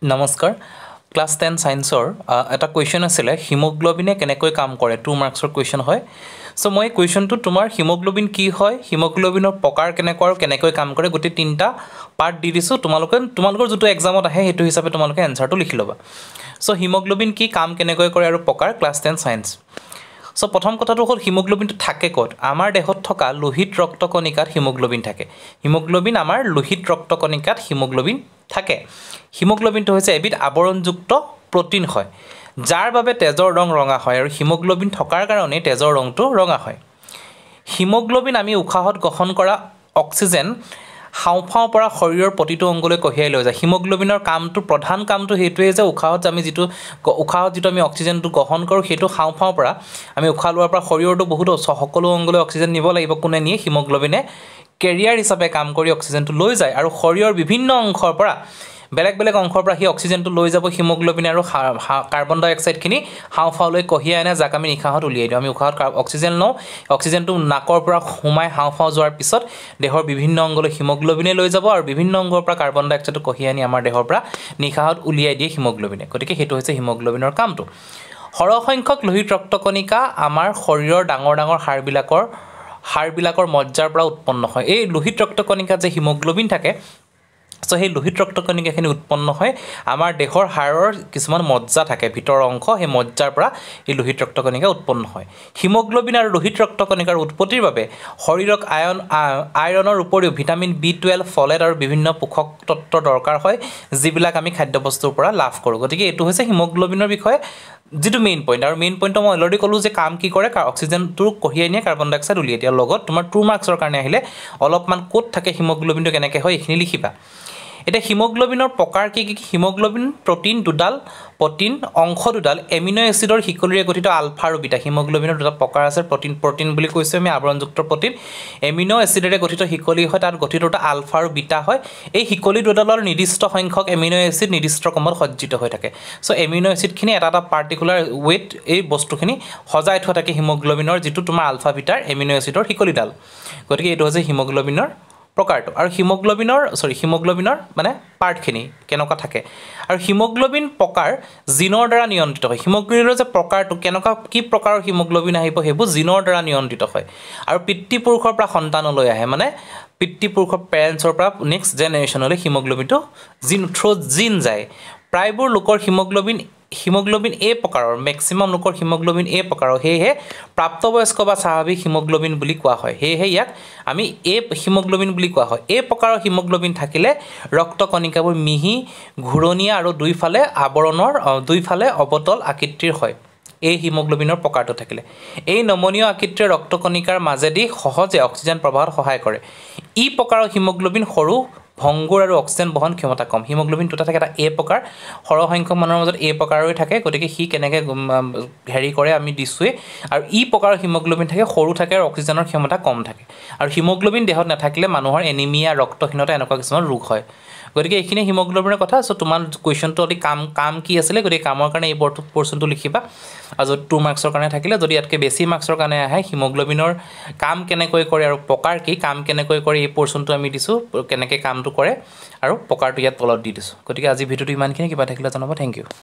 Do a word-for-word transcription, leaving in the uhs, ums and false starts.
নমস্কাৰ class ten সায়েন্সৰ এটা question আছিল হিমোগ্লোবিনে কেনেকৈ কাম কৰে টু মাৰ্কছৰ কোৱেশ্চন হয় সো মই কোৱেশ্চনটো তোমাৰ হিমোগ্লোবিন কি হয় হিমোগ্লোবিনৰ প্ৰকাৰ কেনেকৈ আৰু কেনেকৈ কাম কৰে গতি তিনটা পাৰ্ট দি দিছো তোমালোকে তোমালোকৰ যেটো এক্সামত আহে হেতু হিচাপে তোমালোকে এনসাৰটো লিখি লবা সো হিমোগ্লোবিন কি কাম কেনেকৈ কৰে আৰু প্ৰকাৰ ক্লাস টেন সায়েন্স সো প্ৰথম কথাটো হ'ল হিমোগ্লোবিনটো থাকে ক'ত আমাৰ দেহত থকা লোহিত ৰক্তকণিকাত হিমোগ্লোবিন থাকে হিমোগ্লোবিন আমাৰ লোহিত ৰক্তকণিকাত হিমোগ্লোবিন থাকে হিমোগ্লোবিনটো হৈছে এবিধ আৱৰণযুক্ত প্ৰটিন হয় যাৰ বাবে তেজৰ ৰং ৰঙা হয় আৰু হিমোগ্লোবিন থকাৰ কাৰণে তেজৰ ৰংটো ৰঙা হয় হিমোগ্লোবিন আমি উশাহত গ্ৰহণ কৰা অক্সিজেন হাওঁফাওঁৰ পৰা শৰীৰৰ প্ৰতিটো অংগলৈ কঢ়িয়াই লৈ যায় হিমোগ্লোবিনৰ কামটো প্ৰধান কামটো হেতুৱে যে উশাহত আমি যেটো উশাহত যেটো আমি অক্সিজেনটো গ্ৰহণ কৰো হেতু হাওঁফাওঁৰ পৰা আমি উশাহ লোৱাৰ পৰা শৰীৰটো বহুত সকলো অংগলৈ অক্সিজেন নিব লাগিব কোনে নিয়ে হিমোগ্লোবিনে কেৰিয়াৰ হিচাপে কাম কৰি অক্সিজেনটো লৈ যায় আৰু শৰীৰৰ বিভিন্ন অংশৰ পৰা বেলেগ বেলেগ অংশৰ পৰা হি অক্সিজেনটো লৈ যাব হিমোগ্লোবিন আৰু কাৰ্বন ডাই অক্সাইড খিনি হাওঁফাওঁলৈ কঢ়িয়াই আনে যাক আমি নিশাহত উলিয়াই দিওঁ আমি উশাহত অক্সিজেন লওঁ অক্সিজেনটো নাকৰ পৰা হুমাই হাওঁফাওঁ যোৱাৰ পিছত দেহৰ বিভিন্ন অংগলৈ হিমোগ্লোবিনে লৈ যাব আৰু বিভিন্ন অংগৰ পৰা কাৰ্বন ডাই অক্সাইডটো কঢ়িয়াই আনি আমাৰ দেহৰ পৰা নিশাহত উলিয়াই দিয়ে হিমোগ্লোবিনে গতিকে হেতু হৈছে হিমোগ্লোবিনৰ কামটো সৰহসংখ্যক লোহিত ৰক্তকণিকা আমাৰ শৰীৰৰ ডাঙৰ ডাঙৰ হাড়বিলাকৰ হাড়বিলাকৰ মজ্জাৰ পৰা উৎপন্ন হয় এই লোহিত ৰক্তকণিকাত যে হিমোগ্লোবিন থাকে সো সেই লোহিত ৰক্তকণিকাখিনি উৎপন্ন হয় আমাৰ দেহৰ হাড়ৰ কিছুমান মজ্জা থাকে ভিতৰ অংশ সেই মজ্জাৰ পৰা এই লোহিত ৰক্তকণিকা উৎপন্ন হয় হিমোগ্লোবিন আৰু লোহিত ৰক্তকণিকাৰ উৎপত্তিৰ বাবে শৰীৰক আয়ন আইৰণৰ উপৰিও ভিটামিন বি টুৱেলভ ফলেট আৰু বিভিন্ন পোষক তত্ত্ব দৰকাৰ হয় যিবিলাক আমি খাদ্যবস্তুৰ পৰা লাভ কৰোঁ গতিকে এটো হৈছে হিমোগ্লোবিনৰ বিষয়ে যেটো মেইন পইণ্ট আৰু মেইন পইণ্টটো মই অলৰেডি ক'লো যে কাম কি কৰে অক্সিজেনটো কঢ়িয়াই নিয়ে কাৰ্বন ডাই অক্সাইড উলিয়াই দিয়ে লগত তোমাৰ টু মাৰ্কছৰ কাৰণে আহিলে অলপমান কোট থাকে হিমোগ্লোবিনটো কেনেকৈ হয় এখিনি লিখিবা এটা হিমোগ্লোবিনৰ প্ৰকাৰ কি কি হিমোগ্লোবিন প্ৰটিন দুডাল প্ৰটিন অংশ দুডাল এমিনো এসিডৰ হিকলিৰে গঠিত আলফা আৰু বিটা হিমোগ্লোবিনৰ দুটা প্ৰকাৰ আছে প্ৰটিন প্ৰটিন বুলি কৈছো আমি আৱৰণযুক্ত প্ৰটিন এমিনো এসিডৰে গঠিত হিকলি হয় তাত গঠিত দুটা আলফা আৰু বিটা হয় এই হিকলি দুডালৰ নিৰ্দিষ্ট সংখ্যক এমিনো এসিড নিৰ্দিষ্ট ক্ৰমত সজ্জিত হৈ থাকে সো এমিনো এসিডখিনি এটা এটা পাৰ্টিকুলাৰ ওয়েট এই বস্তুখিনি সজাই থোৱা থাকে হিমোগ্লোবিনৰ যেটো তোমাৰ আলফা বিটাৰ এমিনো এসিডৰ হিকলিডাল গতিকে এটো হৈছে হিমোগ্লোবিনৰ প্ৰকাৰটো আৰু হিমোগ্লোবিনৰ সৰি হিমোগ্লোবিনৰ মানে পাৰ্টখিনি কেনেকুৱা থাকে আৰু হিমোগ্লোবিন প্ৰকাৰ জিনৰ দ্বাৰা নিয়ন্ত্ৰিত হয় হিমোগ্লোবিনৰ যে প্ৰকাৰটো কেনেকুৱা কি প্ৰকাৰৰ হিমোগ্লোবিন আহিব হেবু জিনৰ দ্বাৰা নিয়ন্ত্ৰিত হয় আৰু পিতৃপুৰুষৰ পৰা সন্তানলৈ আহে মানে পিতৃপুৰুষৰ পেৰেন্টছৰ পৰা নেক্সট জেনেৰেশ্যনলৈ হিমোগ্লোবিনটো জিন থ্ৰু জিন যায় প্ৰায়বোৰ লোকৰ হিমোগ্লোবিন হিমোগ্লোবিন এ প্ৰকাৰৰ ম্যাক্সিমাম লোকৰ হিমোগ্লোবিন এ প্ৰকাৰৰ হেহে প্ৰাপ্তবয়স্ক বা স্বাভাৱিক হিমোগ্লোবিন বুলি কোৱা হয় হেহে ইয়াক আমি এ হিমোগ্লোবিন বুলি কোৱা হয় এই প্ৰকাৰৰ হিমোগ্লোবিন থাকিলে ৰক্তকণিকাবোৰ মিহি ঘূৰণীয়া আৰু দুইফালে আৱৰণৰ দুইফালে অবতল আকৃতিৰ হয় এই হিমোগ্লোবিনৰ প্ৰকাৰটো থাকিলে এই নমনীয় আকৃতিৰ ৰক্তকণিকাৰ মাজেদি সহজে অক্সিজেন প্ৰবাহত সহায় কৰে ই প্ৰকাৰৰ হিমোগ্লোবিন সৰু ভংগুৰ আৰু অক্সিজেন বহন ক্ষমতা কম হিমোগ্লোবিন দুটা থাকে এটা এ প্ৰকাৰ সৰহসংখ্যক মানুহৰ মাজত এ প্ৰকাৰৰে থাকে গতিকে হি কেনেকৈ হেৰি কৰে আমি দিছোৱে আৰু ই প্ৰকাৰৰ হিমোগ্লোবিন থাকে সৰু থাকে আৰু অক্সিজেনৰ ক্ষমতা কম থাকে আৰু হিমোগ্লোবিন দেহত নাথাকিলে মানুহৰ এনিমিয়া ৰক্তহীনতা এনেকুৱা কিছুমান ৰোগ হয় গতিকে এইখিনি হিমোগ্লোবিনৰ কথা সো তোমাৰ কোৱেশ্চনটো অতি কাম কাম কি আছিল গতিকে কামৰ কাৰণে এই পৰ্চনটো লিখিবা আৰু টু মাৰ্কছৰ কাৰণে থাকিলে যদি ইয়াতকৈ বেছি মাৰ্কছৰ কাৰণে আহে হিমোগ্লোবিনৰ কাম কেনেকৈ কৰে আৰু প্ৰকাৰ কি কাম কেনেকৈ কৰে এই পৰ্চনটো আমি দিছো কেনেকৈ কামটো কৰে আৰু প্ৰকাৰটো ইয়াত তলত দি দিছো গতিকে আজি ভিডিওটো ইমানখিনি কিবা থাকিলে জনাবা থ্যাংক ইউ